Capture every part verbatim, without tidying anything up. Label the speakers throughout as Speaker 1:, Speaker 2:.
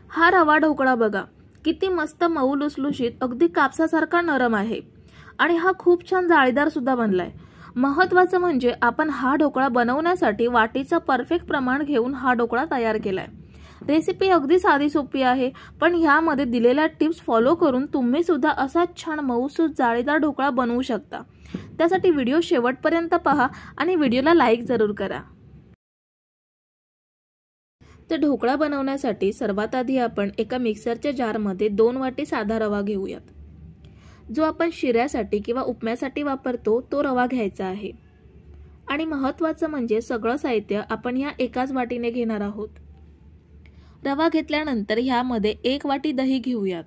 Speaker 1: हा रवा ढोकळा बघा, किती मस्त मऊ लुसलुशीत, अगदी कापसासारखा नरम आहे आणि हा खूप छान जाळीदार सुद्धा बनलाय। महत्त्वाचं म्हणजे आपण हा ढोकळा बनवण्यासाठी वाटीचं परफेक्ट प्रमाण घेऊन हा ढोकळा तयार केलाय। रेसिपी अगदी साधी सोपी आहे, पण ह्यामध्ये दिलेल्या टिप्स फॉलो करून तुम्ही सुद्धा असा छान मऊसूत जाळीदार ढोकळा बनवू शकता। त्यासाठी व्हिडिओ शेवटपर्यंत पहा आणि व्हिडिओला लाईक जरूर करा। तर ढोकळा बनवण्यासाठी सर्वात आधी आपण एका मिक्सरच्या जारमध्ये दोन वाटी साधा रवा घेऊयात। जो आपण शिऱ्यासाठी किंवा उपम्यासाठी वापरतो तो रवा घ्यायचा आहे। आणि महत्त्वाचं म्हणजे सगळं साहित्य आपण ह्या एकाच वाटीने घेणार आहोत। रवा घेतल्यानंतर ह्यामध्ये एक वाटी दही घेऊयात।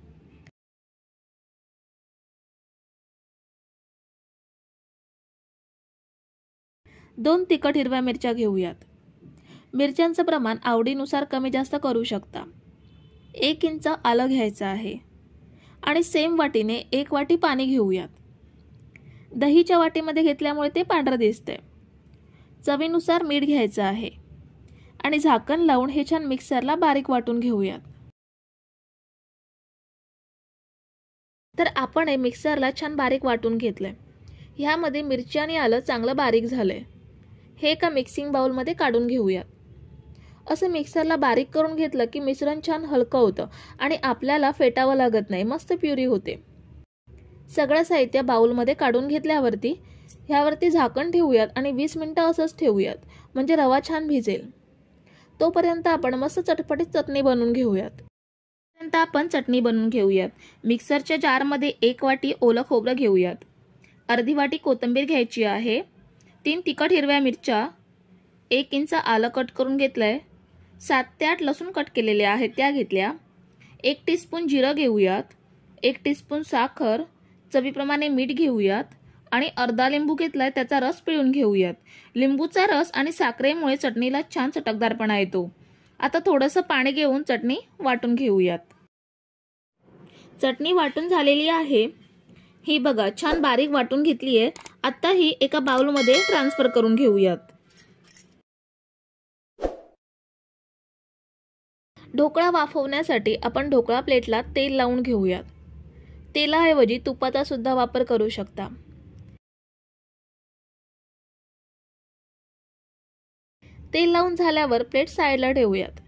Speaker 1: दोन तिखट हिरव्या मिरच्या घेऊयात। मिरच्यांचं प्रमाण आवडीनुसार कमी जास्त करू शकता। एक इंच आलं घ्यायचं आहे आणि सेम वाटीने एक वाटी पाणी घेऊयात। दहीच्या वाटीमध्ये घेतल्यामुळे ते पांढरं दिसतंय। चवीनुसार मीठ घ्यायचं आहे आणि झाकण लावून हे छान मिक्सरला बारीक वाटून घेऊयात। तर आपण हे मिक्सरला छान बारीक वाटून घेतलंय। ह्यामध्ये मिरची आणि आलं चांगलं बारीक झालंय। हे एका मिक्सिंग बाउलमध्ये काढून घेऊयात। असं मिक्सरला बारीक करून घेतलं की मिश्रण छान हलकं होतं आणि आपल्याला फेटावं लागत नाही, मस्त प्युरी होते। सगळं साहित्य बाउलमध्ये काढून घेतल्यावरती ह्यावरती झाकण ठेवूयात आणि वीस मिनिटं असंच ठेवूयात, म्हणजे रवा छान भिजेल। तोपर्यंत आपण मस्त चटपटीत चटणी बनवून घेऊयात। तोपर्यंत आपण चटणी बनवून घेऊयात। मिक्सरच्या जारमध्ये एक वाटी ओलं खोबरं घेऊयात। अर्धी वाटी कोथिंबीर घ्यायची आहे। तीन तिखट हिरव्या मिरच्या, एक इंच आलं कट करून घेतलंय। सात ते आठ लसूण कट केलेले आहेत त्या घेतल्या। एक टीस्पून जिरं घेऊयात। एक टीस्पून साखर, चवीप्रमाणे मीठ घेऊयात आणि अर्धा लिंबू घेतलाय, त्याचा रस पिळून घेऊयात। लिंबूचा रस आणि साखरेमुळे चटणीला छान चटकदारपणा येतो। आता थोडंसं पाणी घेऊन चटणी वाटून घेऊयात। चटणी वाटून झालेली आहे। ही बघा छान बारीक वाटून घेतली आहे। आता ही एका बाउलमध्ये ट्रान्सफर करून घेऊयात। ढोकळा वाफवण्यासाठी आपण ढोकळा प्लेटला तेल लावून घेऊयात। तेलाऐवजी तुपाचा सुद्धा वापर करू शकता। तेल लावून झाल्यावर प्लेट साईडला ठेवूयात।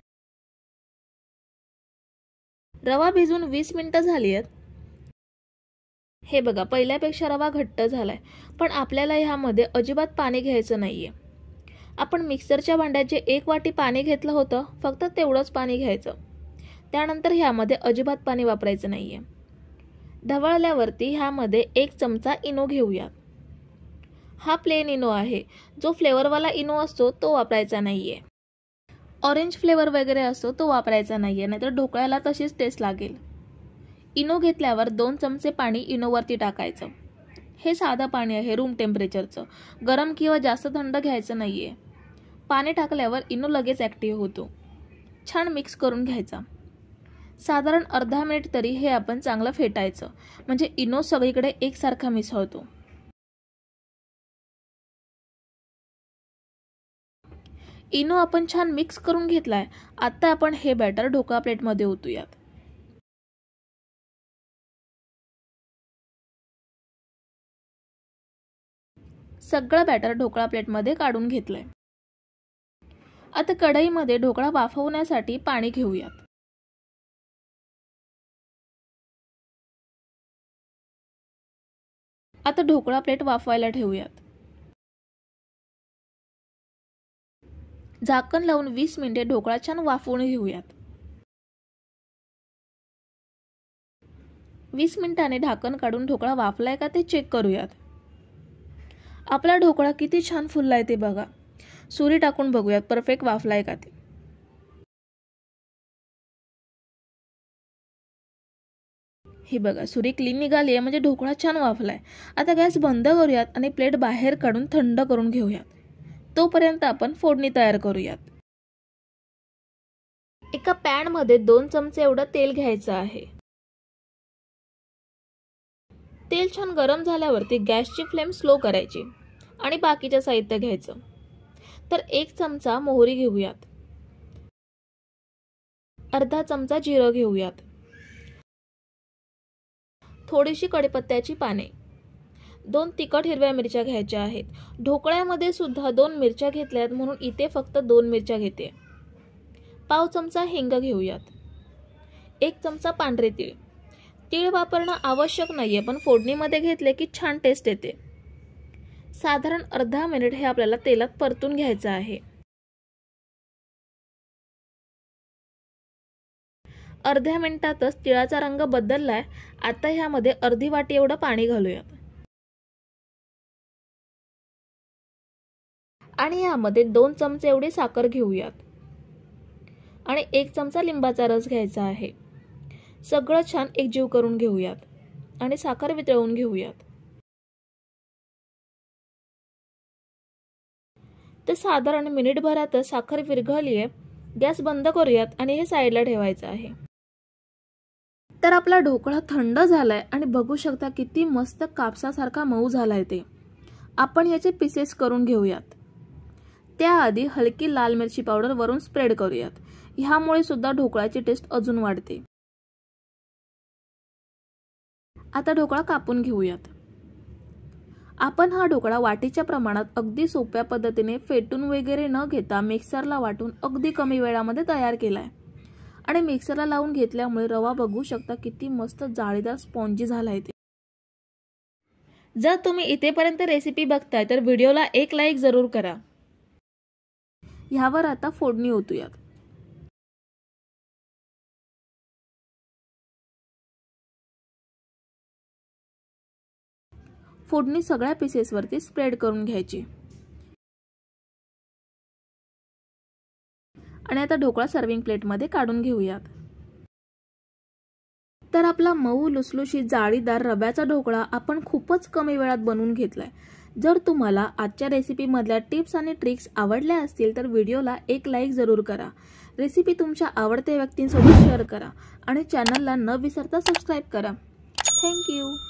Speaker 1: रवा भिजून वीस मिनिटं झाली आहेत। हे बघा पहिल्यापेक्षा रवा घट्ट झालाय, पण आपल्याला ह्यामध्ये अजिबात पाणी घ्यायचं नाहीये। आपण मिक्सरच्या भांड्यात जे एक वाटी पाणी घेतलं होतं, फक्त तेवढंच पाणी घ्यायचं। त्यानंतर ह्यामध्ये अजिबात पाणी वापरायचं नाहीये। ढवळल्यावरती ह्यामध्ये एक चमचा इनो घेऊयात। हा प्लेन इनो आहे, जो फ्लेवरवाला इनो असतो तो वापरायचा नाहीये। ऑरेंज फ्लेवर वगैरे असतो तो वापरायचा नाहीये, नाहीतर ढोकळ्याला तशीच टेस्ट लागेल। इनो घेतल्यावर दोन चमचे पाणी इनोवरती टाकायचं। हे साधं पाणी आहे, रूम टेम्परेचरचं, गरम किंवा जास्त थंड घ्यायचं नाहीये। पाणी टाकल्यावर इनो लगेच ॲक्टिव्ह होतो। छान मिक्स करून घ्यायचा। साधारण अर्धा मिनिट तरी हे आपण चांगलं फेटायचं, म्हणजे इनो सगळीकडे एकसारखा मिसळतो। इनो आपण छान मिक्स करून घेतलाय। आता आपण हे बॅटर ढोकळा प्लेटमध्ये ओतूयात। सगळं बॅटर ढोकळा प्लेटमध्ये काढून घेतलंय। आता कढईमध्ये ढोकळा वाफवण्यासाठी पाणी घेऊयात। आता ढोकळा प्लेट वाफवायला ठेवूयात। झाकण लावून वीस मिनिटे ढोकळा छान वाफवून घेऊयात। वीस मिनिटांनी ढाकण काढून ढोकळा वाफलाय का ते चेक करूयात। आपला ढोकळा किती छान फुललाय ते बघा। सुरी टाकून बघूयात परफेक्ट वाफलाय का ते। हे बघा सुरी क्लीन निघाली आहे, म्हणजे ढोकळा छान वाफलाय। आता गॅस बंद करूयात आणि प्लेट बाहेर काढून थंड करून घेऊयात। तोपर्यंत आपण फोडणी तयार करूयात। एका पॅन मध्ये दोन चमचे एवढं तेल घ्यायचं आहे। तेल छान गरम झाल्यावरती गॅसची फ्लेम स्लो करायची आणि बाकीचे साहित्य घ्यायचं। तर एक चमचा मोहरी घेऊयात। अर्धा चमचा जिरं घेऊयात, थोडीशी कढीपत्त्याची पाने, दोन तिखट हिरव्या मिरच्या घ्यायच्या आहेत। ढोकळ्यामध्ये सुद्धा दोन मिरच्या घेतल्यात म्हणून इथे फक्त दोन मिरच्या घेते। पाव चमचा हिंग घेऊयात, एक चमचा पांढरे तीळ। तीळ वापरणं आवश्यक नाहीये, पण फोडणीमध्ये घेतले की छान टेस्ट येते। साधारण अर्धा मिनिट हे आपल्याला तेलात परतून घ्यायचं आहे। अर्ध्या मिनिटातच तिळाचा रंग बदललाय। आता ह्यामध्ये अर्धी वाटी एवढं पाणी घालूयात आणि यामध्ये दोन चमचे एवढी साखर घेऊयात आणि एक चमचा लिंबाचा रस घ्यायचा आहे। सगळं छान एकजीव करून घेऊयात आणि साखर वितळवून घेऊयात। तर साधारण मिनिटभरातच साखर विरघळली आहे। गॅस बंद करूयात आणि हे साईडला ठेवायचं आहे। तर आपला ढोकळा थंड झालाय आणि बघू शकता किती मस्त कापसासारखा मऊ झालाय ते। आपण याचे पीसेस करून घेऊयात। त्याआधी हलकी लाल मिरची पावडर वरून स्प्रेड करूयात, ह्यामुळे सुद्धा ढोकळ्याची टेस्ट अजून वाढते। आता ढोकळा कापून घेऊयात। आपण हा ढोकळा वाटीच्या प्रमाणात अगदी सोप्या पद्धतीने फेटून वगैरे न घेता मिक्सरला वाटून अगदी कमी वेळामध्ये तयार केलाय आणि मिक्सरला लावून घेतल्यामुळे रवा बघू शकता किती मस्त जाळीदार स्पॉन्जी झालाय ते। जर तुम्ही इथेपर्यंत रेसिपी बघताय तर व्हिडिओला एक लाईक जरूर करा। ह्यावर आता फोडणी ओतूयात। फोडणी सगळ्या पीसेस वरती स्प्रेड करून घ्यायची आणि आता ढोकळा सर्विंग प्लेट मध्ये काढून घेऊयात। तर आपला मऊ लुसलुशीत जाळीदार रव्याचा ढोकळा आपण खूपच कमी वेळात बनवून घेतलाय। जर तुम्हाला आजच्या रेसिपी मधल्या टिप्स आणि ट्रिक्स आवडल्या असतील तर व्हिडिओला एक लाईक जरूर करा। रेसिपी तुमच्या आवडत्या व्यक्तींसोबत शेअर करा आणि चॅनलला न विसरता सबस्क्राइब करा। Thank you.